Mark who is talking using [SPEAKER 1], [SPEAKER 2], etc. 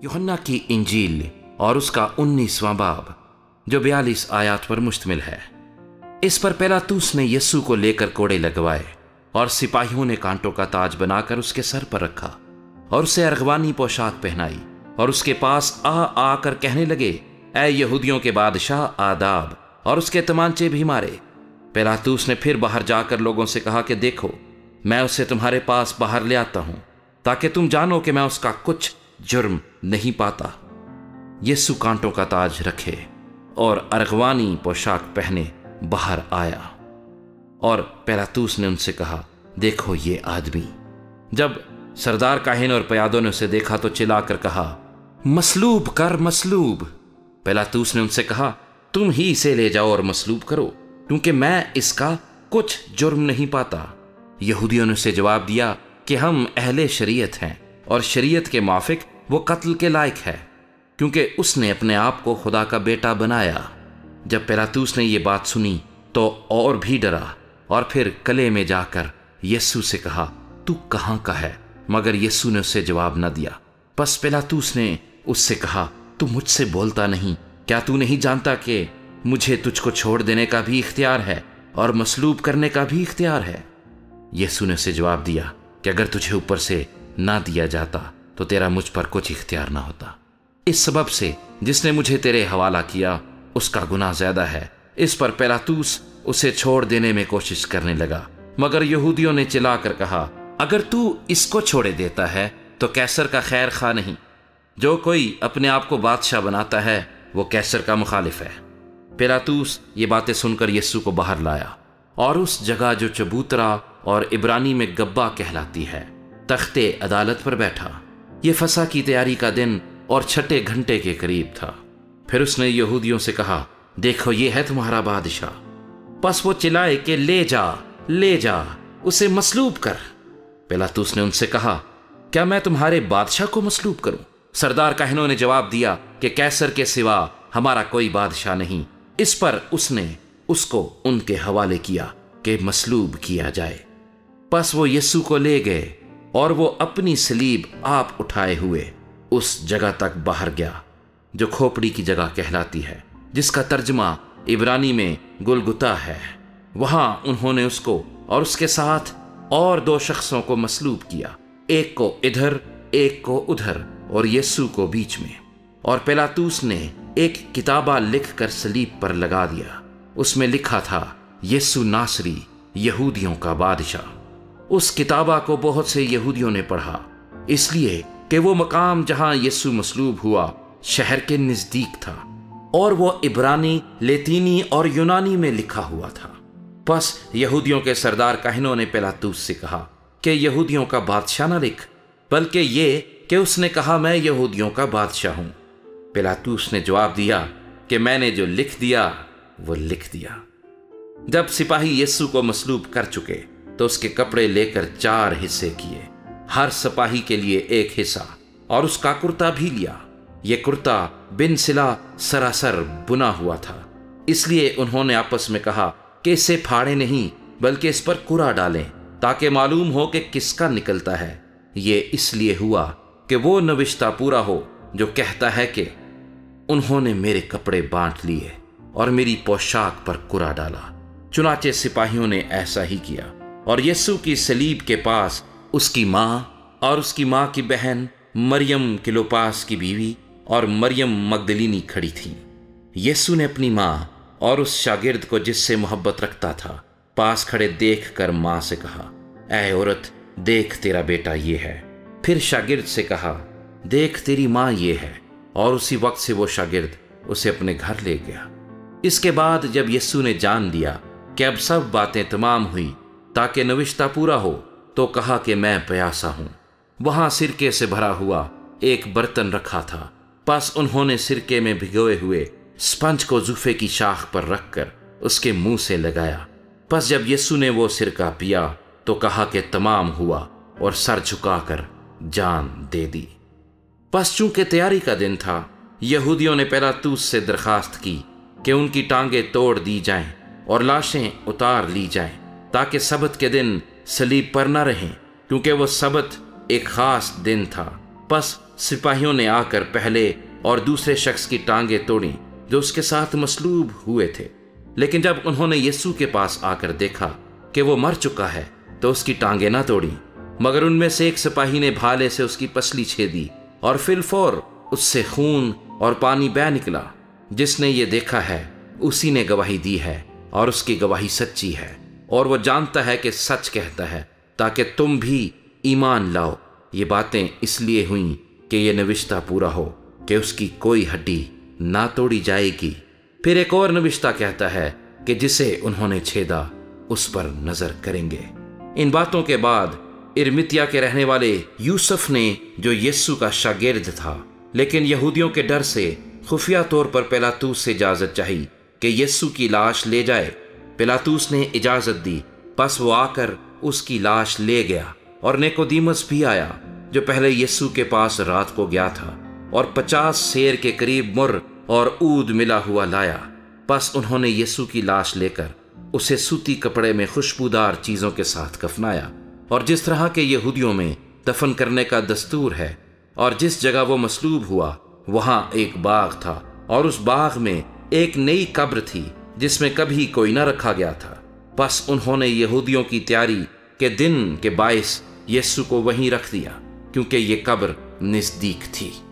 [SPEAKER 1] यूहन्ना की इंजील और उसका 19वां बाब जो 42 आयत पर मुश्तमिल है। इस पर पिलातुस ने यीशु को लेकर कोड़े लगवाए और सिपाहियों ने कांटों का ताज बनाकर उसके सर पर रखा और उसे अरगवानी पोशाक पहनाई और उसके पास आकर कहने लगे, ऐ यहूदियों के बादशाह आदाब, और उसके तमांचे भी मारे। पिलातुस ने फिर बाहर जाकर लोगों से कहा कि देखो, मैं उसे तुम्हारे पास बाहर ले आता हूं ताकि तुम जानो कि मैं उसका कुछ जुर्म नहीं पाता। यीशु कांटों का ताज रखे और अरगवानी पोशाक पहने बाहर आया और पिलातुस ने उनसे कहा, देखो ये आदमी। जब सरदार काहिन और प्यादों ने उसे देखा तो चिल्लाकर कहा, मसलूब कर, मसलूब। पिलातुस ने उनसे कहा, तुम ही इसे ले जाओ और मसलूब करो, क्योंकि मैं इसका कुछ जुर्म नहीं पाता। यहूदियों ने उसे जवाब दिया कि हम अहले शरीयत हैं और शरीयत के माफिक वो कत्ल के लायक है, क्योंकि उसने अपने आप को खुदा का बेटा बनाया। जब पिलातुस ने ये बात सुनी तो और भी डरा और फिर कले में जाकर यीशु से कहा, तू कहाँ का है? मगर यीशु ने उसे जवाब न दिया। बस पिलातुस ने उससे कहा, तू मुझसे बोलता नहीं? क्या तू नहीं जानता कि मुझे तुझको छोड़ देने का भी इख्तियार है और मसलूब करने का भी इख्तियार है? यीशु ने उसे जवाब दिया कि अगर तुझे ऊपर से ना दिया जाता तो तेरा मुझ पर कुछ इख्तियार ना होता। इस सबब से जिसने मुझे तेरे हवाला किया उसका गुनाह ज्यादा है। इस पर पिलातुस उसे छोड़ देने में कोशिश करने लगा, मगर यहूदियों ने चिल्लाकर कहा, अगर तू इसको छोड़े देता है तो कैसर का खैर खा नहीं। जो कोई अपने आप को बादशाह बनाता है वो कैसर का मुखालिफ है। पिलातुस ये बातें सुनकर यीशु को बाहर लाया और उस जगह जो चबूतरा और इब्रानी में गब्बा कहलाती है, तख्ते अदालत पर बैठा। ये फसह की तैयारी का दिन और छठे घंटे के करीब था। फिर उसने यहूदियों से कहा, देखो ये है तुम्हारा बादशाह। बस वो चिल्लाए कि ले जा, उसे मसलूब कर। पिलातुस ने उनसे कहा, क्या मैं तुम्हारे बादशाह को मसलूब करूं? सरदार काहिनों ने जवाब दिया कि कैसर के सिवा हमारा कोई बादशाह नहीं। इस पर उसने उसको उनके हवाले किया कि मसलूब किया जाए। बस वो यीशु को ले गए और वो अपनी सलीब आप उठाए हुए उस जगह तक बाहर गया जो खोपड़ी की जगह कहलाती है, जिसका तर्जमा इब्रानी में गुलगुता है। वहां उन्होंने उसको और उसके साथ और 2 शख्सों को मसलूब किया, एक को इधर एक को उधर और यीशु को बीच में। और पिलातुस ने एक किताबा लिख कर सलीब पर लगा दिया। उसमें लिखा था, यीशु नासरी, यहूदियों का बादशाह। उस किताबा को बहुत से यहूदियों ने पढ़ा, इसलिए कि वो मकाम जहां यीशु मसलूब हुआ शहर के नजदीक था और वो इब्रानी, लेतीनी और यूनानी में लिखा हुआ था। बस यहूदियों के सरदार काहिनों ने पिलातुस से कहा कि यहूदियों का बादशाह न लिख, बल्कि ये कि उसने कहा, मैं यहूदियों का बादशाह हूं। पिलातुस ने जवाब दिया कि मैंने जो लिख दिया वो लिख दिया। जब सिपाही यीशु को मसलूब कर चुके तो उसके कपड़े लेकर 4 हिस्से किए, हर सिपाही के लिए एक हिस्सा, और उसका कुर्ता भी लिया। ये कुर्ता बिन सिला सरासर बुना हुआ था, इसलिए उन्होंने आपस में कहा कि इसे फाड़े नहीं बल्कि इस पर कुरा डालें ताकि मालूम हो कि किसका निकलता है। ये इसलिए हुआ कि वो नविश्ता पूरा हो जो कहता है कि उन्होंने मेरे कपड़े बांट लिए और मेरी पोशाक पर कुरा डाला। चुनाचे सिपाहियों ने ऐसा ही किया और यीशु की सलीब के पास उसकी माँ और उसकी माँ की बहन मरियम क्लोपास की बीवी और मरियम मगदलीनी खड़ी थी। यीशु ने अपनी माँ और उस शागिर्द को जिससे मोहब्बत रखता था पास खड़े देखकर माँ से कहा, ऐ औरत, देख तेरा बेटा ये है। फिर शागिर्द से कहा, देख तेरी माँ ये है। और उसी वक्त से वो शागिर्द उसे अपने घर ले गया। इसके बाद जब यीशु ने जान लिया कि अब सब बातें तमाम हुई ताकि नविश्ता पूरा हो, तो कहा कि मैं प्यासा हूं। वहां सिरके से भरा हुआ एक बर्तन रखा था। बस उन्होंने सिरके में भिगोए हुए स्पंज को जुफे की शाख पर रखकर उसके मुंह से लगाया। बस जब यीशु ने वो सिरका पिया तो कहा कि तमाम हुआ और सर झुकाकर जान दे दी। बस चूंकि तैयारी का दिन था, यहूदियों ने पिलातुस से दरखास्त की कि उनकी टांगें तोड़ दी जाएं और लाशें उतार ली जाएं ताकि सबत के दिन सलीब पर न रहें, क्योंकि वो सबत एक खास दिन था। बस सिपाहियों ने आकर पहले और दूसरे शख्स की टांगें तोड़ी जो उसके साथ मसलूब हुए थे। लेकिन जब उन्होंने यीशु के पास आकर देखा कि वो मर चुका है तो उसकी टांगें ना तोड़ी, मगर उनमें से एक सिपाही ने भाले से उसकी पसली छेदी और फिलफौर उससे खून और पानी बह निकला। जिसने ये देखा है उसी ने गवाही दी है और उसकी गवाही सच्ची है, और वो जानता है कि सच कहता है, ताकि तुम भी ईमान लाओ। ये बातें इसलिए हुई कि ये नविश्ता पूरा हो कि उसकी कोई हड्डी ना तोड़ी जाएगी। फिर एक और नविश्ता कहता है कि जिसे उन्होंने छेदा उस पर नजर करेंगे। इन बातों के बाद इरमितिया के रहने वाले यूसुफ ने, जो यीशु का शागिर्द था लेकिन यहूदियों के डर से खुफिया तौर पर पिलातूस से इजाजत चाही कि यीशु की लाश ले जाए। पिलातूस ने इजाजत दी, बस वो आकर उसकी लाश ले गया। और निकोदीमस भी आया जो पहले यीशु के पास रात को गया था, और 50 सेर के करीब मुर और ऊद मिला हुआ लाया। बस उन्होंने यीशु की लाश लेकर उसे सूती कपड़े में खुशबूदार चीजों के साथ कफनाया, और जिस तरह के यहूदियों में दफन करने का दस्तूर है। और जिस जगह वो मसलूब हुआ वहां एक बाग था, और उस बाग में एक नई कब्र थी जिसमें कभी कोई न रखा गया था। बस उन्होंने यहूदियों की तैयारी के दिन के बायस यीशु को वहीं रख दिया, क्योंकि ये कब्र नजदीक थी।